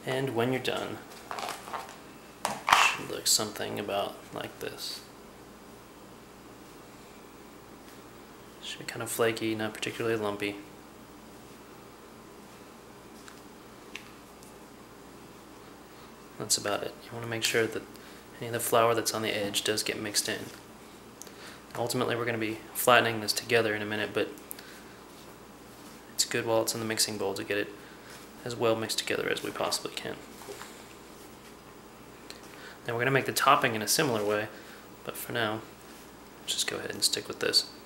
And when you're done, it should look something about like this. Should be kind of flaky, not particularly lumpy. That's about it. You want to make sure that any of the flour that's on the edge does get mixed in. Ultimately, we're going to be flattening this together in a minute, but it's good while it's in the mixing bowl to get it as well mixed together as we possibly can. Now we're going to make the topping in a similar way, but for now, just go ahead and stick with this.